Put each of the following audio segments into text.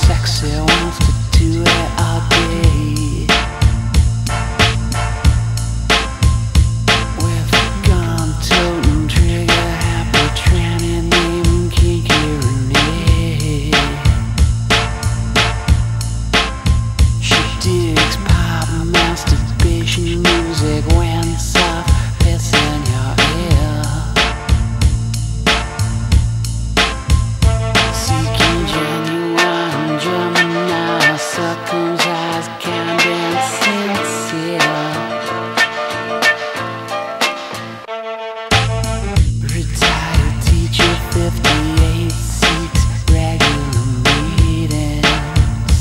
sexy, wants to do it all day. With a gun, toting trigger, happy tranny, name kinky Renee. She digs pop, masturbation music when soft piss in your ear. Seeking genuine Gemini, suckers eyes kind and sincere. Retired teacher, 58 seeks regular meetings.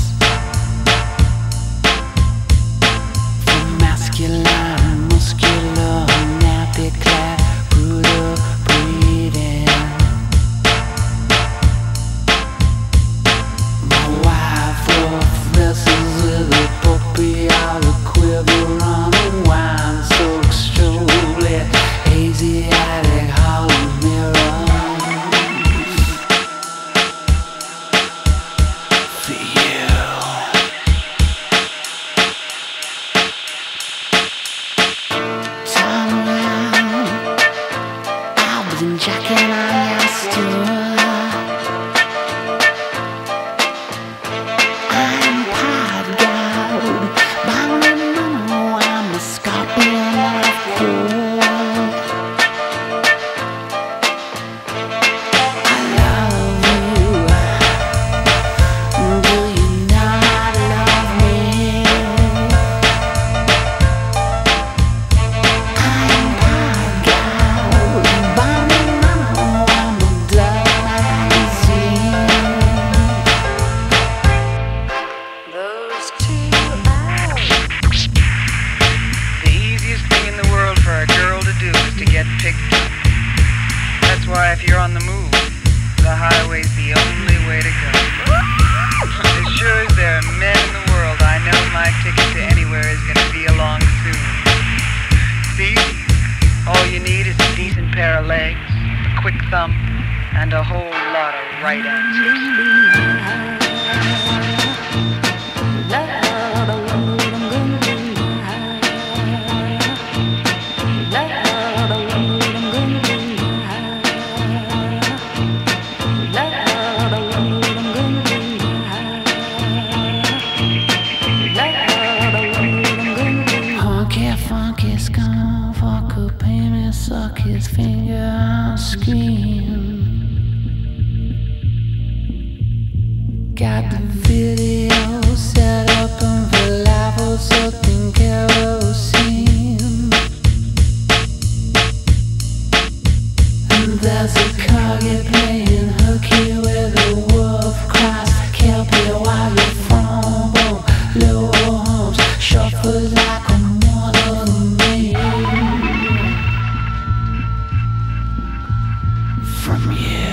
From masculine, muscular, nappy clad, brutal breeding. My wife wrestles with a puppy, all the quiver on the wine, so extremely Asiatic hollow mirrors for you. Turn around, I've been jacking on your stool. I'm pot gold, bound in mono, I'm a scorpion of cool. I love you, do you not love me? I'm pot gold, bound in mono, I'm a blood magazine. Those 2 hours. The easiest thing in the world for a girl to do is to get picked up. That's why if you're on the move, the highway's the only way to go. As sure as there are men in the world, I know my ticket to anywhere is gonna be along soon. See? All you need is a decent pair of legs, a quick thumb, and a whole lot of right answers. Honky, funky, scum, fuck who pay me, suck his finger, I'll scream. Got the video set up and falafel soaked in kerosene. And there's a target playing hooky with a wolf cross, kelpie while you're from low homes, shuffle like a model me. From you.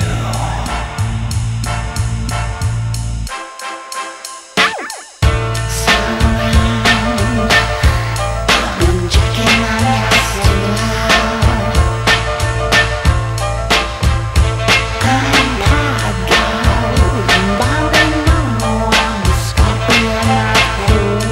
Surround, I've been checking on your style. I'm pot gold, bound in mono, I'm a scorpion of cool.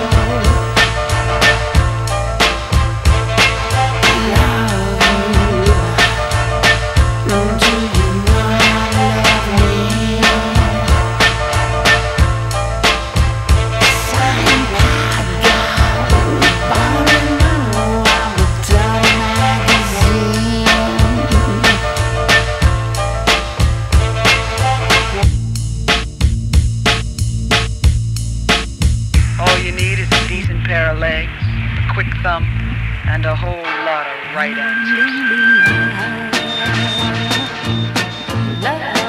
All you need is a decent pair of legs, a quick thumb, and a whole lot of right answers.